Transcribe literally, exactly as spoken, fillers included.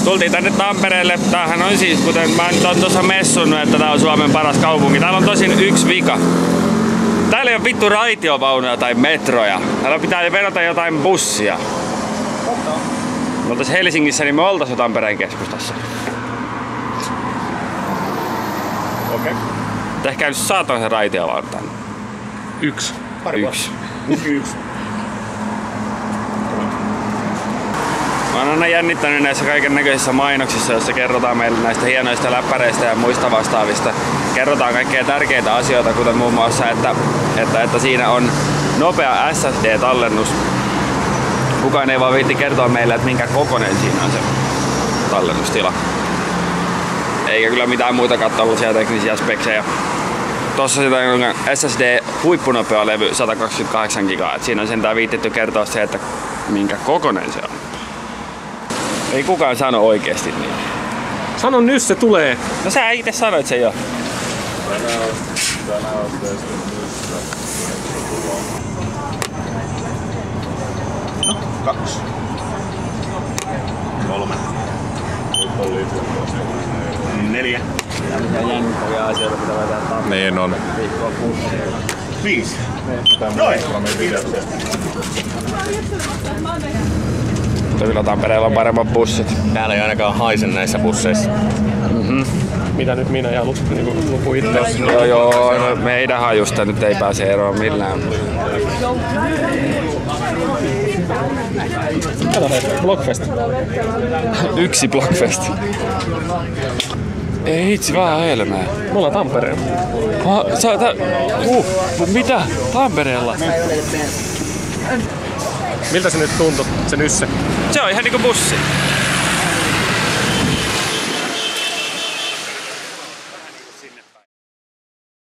Tultiin tänne Tampereelle. Tämähän on siis, kuten mä nyt oon tuossa messunut, että tää on Suomen paras kaupunki. Täällä on tosin yksi vika. Täällä ei ole vittu raitiovaunuja tai metroja. Täällä pitää vedota jotain bussia. Me oltais Helsingissä, niin me oltais jo Tampereen keskustassa. Okei. Okay. Ehkä nyt saatoin se raitiovaunu tänne. Yksi. Pari Yksi. Yksi. Mä oon aina jännittänyt näissä kaiken näköisissä mainoksissa, joissa kerrotaan meille näistä hienoista läppäreistä ja muista vastaavista. Kerrotaan kaikkea tärkeitä asioita, kuten muun muassa, että, että, että siinä on nopea S S D-tallennus. Kukaan ei vaan viitti kertoa meille, että minkä kokoinen siinä on se tallennustila. Eikä kyllä mitään muitakaan tällaisia teknisiä speksejä. Tossa sitä on S S D huippunopea levy sata kaksikymmentäkahdeksan gigaa. Et siinä on sentään viittitty kertoa se, että minkä kokoinen se on. Ei kukaan sano oikeesti niin. Sano nyt, se tulee. No sä itse sanoit sen jo. No, kaksi. Kolme. Neljä. Ja mitä jännittäviä asioita pitää tehdä Tampereella. Niin on. Viisi. Noin. Kyllä Tampereella on paremmat bussit. Täällä ei ainakaan haise näissä busseissa. Mm-hmm. Mitä nyt minä ja niin luku itse? Joo joo, no meidän hajusta nyt ei pääse eroon millään. Kato hei, Blockfest. Yksi Blockfest. Ei hitsi, vähän helmää. Me ollaan Tampereella. Ha, sä, tä, uh, mitä? Tampereella? Miltä se nyt tuntui, se nysse? Se on ihan niinku bussi.